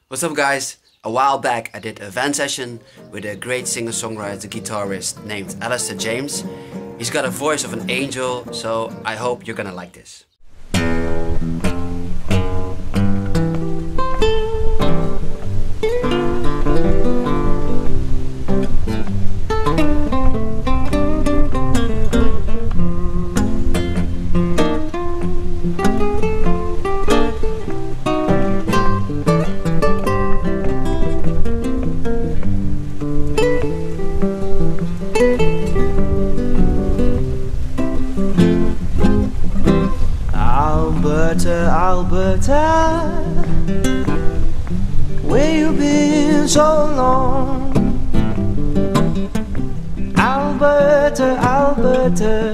What's up guys? A while back I did a van session with a great singer-songwriter guitarist named Alistair James. He's got a voice of an angel, so I hope you're gonna like this. Alberta, where you been so long? Alberta,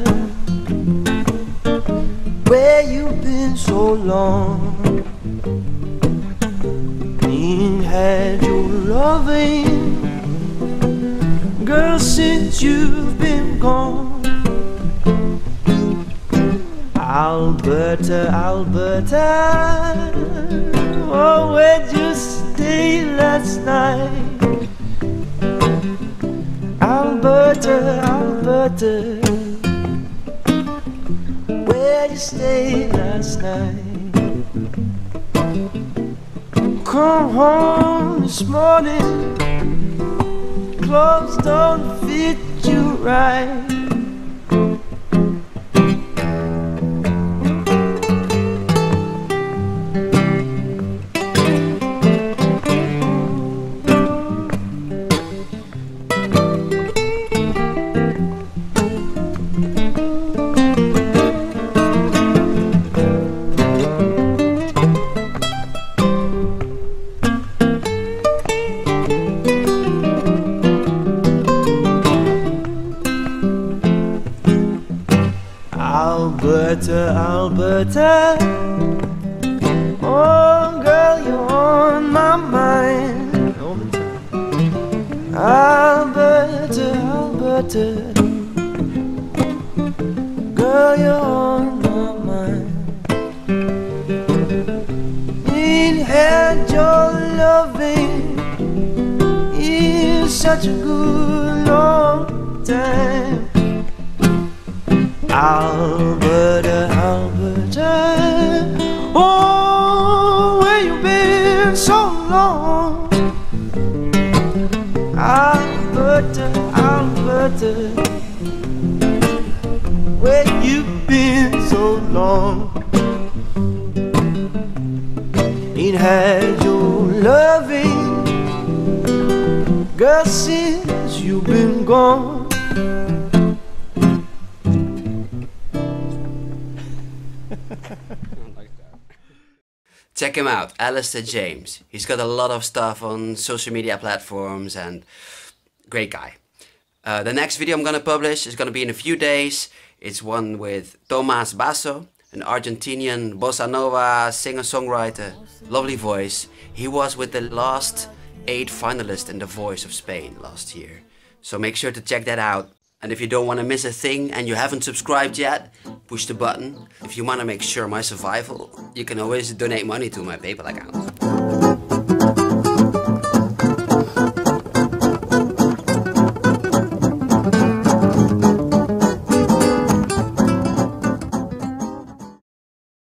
where you been so long? Ain't had your loving, girl, since you've been gone. Alberta, oh, where'd you stay last night? Alberta, where'd you stay last night? Come home this morning, clothes don't fit you right. Alberta, oh girl, you're on my mind all the time. Alberta, girl, you're on my mind. Ain't had your loving in such a good long time. Alberta, oh, where you been so long? Alberta, where you been so long? Ain't had your loving, girl, since you've been gone. Check him out, Alistair James. He's got a lot of stuff on social media platforms and great guy. The next video I'm gonna publish is gonna be in a few days. It's one with Tomás Basso, an Argentinian bossa nova singer-songwriter, lovely voice. He was with the last 8 finalists in The Voice of Spain last year. So make sure to check that out. And if you don't want to miss a thing and you haven't subscribed yet, push the button. If you want to make sure my survival, you can always donate money to my PayPal account.